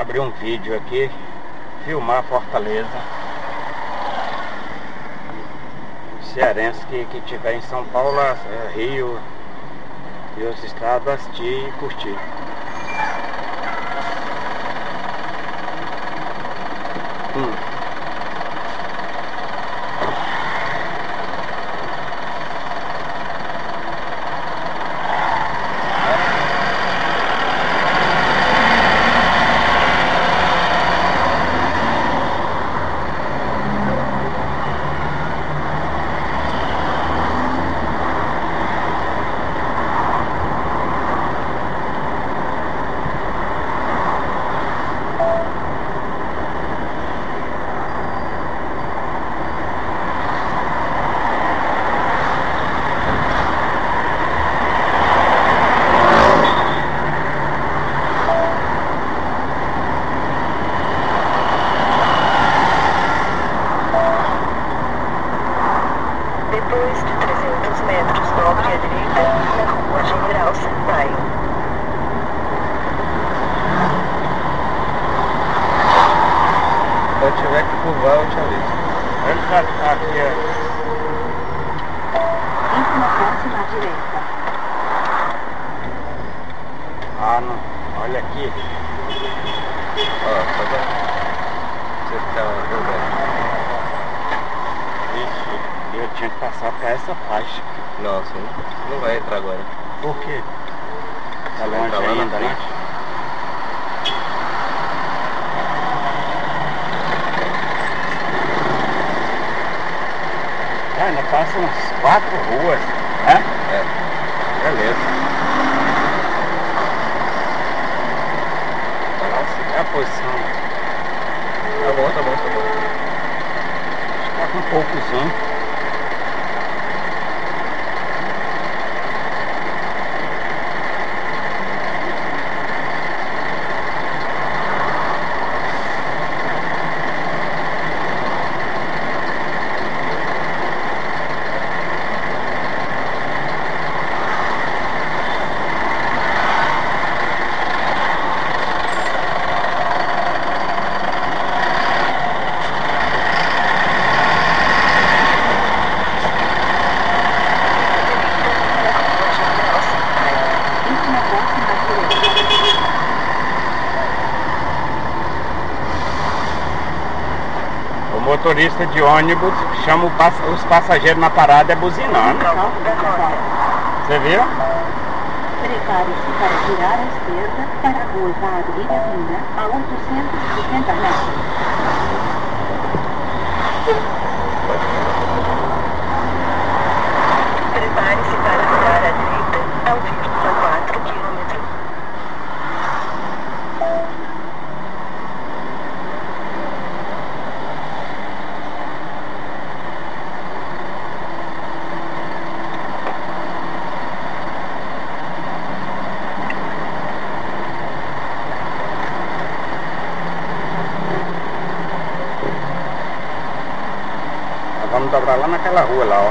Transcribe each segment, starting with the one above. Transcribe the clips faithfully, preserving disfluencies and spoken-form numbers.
abrir um vídeo aqui, filmar Fortaleza. Cearense que, que tiver em São Paulo, é, Rio e outros estados, assistir e curtir. Hum. Depois de trezentos metros, dobre à direita, na rua General Sampaio. Se eu tiver que curvar, eu te aviso. Ele já está aqui, ó. Entre na próxima à direita. Ah, não. Olha aqui. Ó, só pra você ficar jogando. Ixi, eu tinha que passar para essa faixa. Nossa, não vai entrar agora. Por quê? Tá Você vai longe entrar lá na ainda, né? frente. Ah, ainda passa umas quatro ruas, né? É. Beleza. Nossa, é a posição. Tá bom, tá bom, tá bom. Tá com um poucozinho. O motorista de ônibus chama o pass os passageiros na parada é buzinando. Você viu? Prepare-se para virar à esquerda para a rua Padre Irapina, a oitocentos e setenta metros. Prepare-se para virar à direita a um vírgula quatro quilômetros. Vamos dobrar lá naquela rua lá, ó.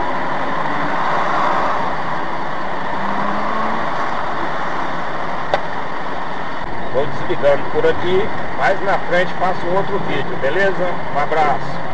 Vou desligando por aqui, mais na frente faço um outro vídeo, beleza? Um abraço.